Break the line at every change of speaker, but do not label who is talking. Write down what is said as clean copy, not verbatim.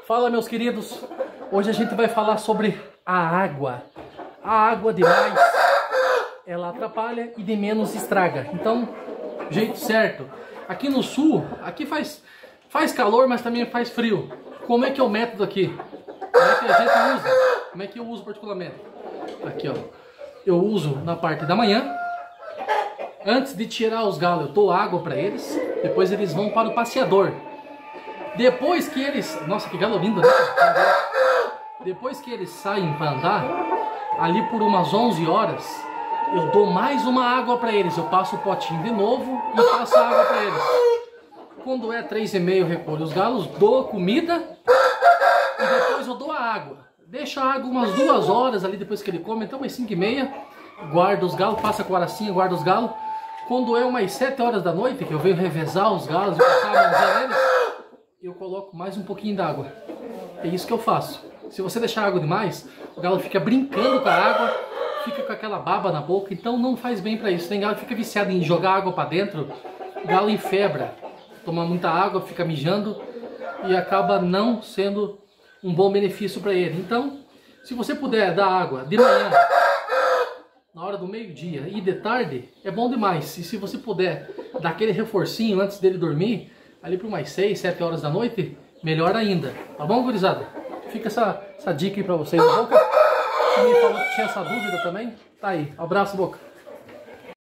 Fala, meus queridos. Hoje a gente vai falar sobre a água. A água de mais, ela atrapalha e de menos estraga. Então, jeito certo. Aqui no sul, aqui faz calor, mas também faz frio. Como é que é o método aqui? Como é que a gente usa? Como é que eu uso particularmente? Aqui, ó. Eu uso na parte da manhã. Antes de tirar os galos, eu dou água para eles. Depois eles vão para o passeador. Depois que eles... Nossa, que galo lindo, né? Depois que eles saem para andar, ali por umas 11 horas, eu dou mais uma água para eles. Eu passo o potinho de novo e passo a água para eles. Quando é 3h30 eu recolho os galos, dou comida e depois eu dou a água. Deixo a água umas 2 horas ali depois que ele come, então umas 5h30, guardo os galos, passa com a aracinha, guardo os galos. Quando é umas 7 horas da noite, que eu venho revezar os galos e passar a mãozinha neles, eu coloco mais um pouquinho d'água. É isso que eu faço. Se você deixar água demais, o galo fica brincando com a água, fica com aquela baba na boca, então não faz bem para isso. Tem galo que fica viciado em jogar água para dentro, o galo enfebra, toma muita água, fica mijando e acaba não sendo um bom benefício para ele. Então, se você puder dar água de manhã, na hora do meio-dia e de tarde, é bom demais. E se você puder dar aquele reforcinho antes dele dormir, ali por umas 6, 7 horas da noite, melhor ainda. Tá bom, gurizada? Fica essa dica aí pra vocês, Boca. Que me falou que tinha essa dúvida também. Tá aí. Abraço, Boca.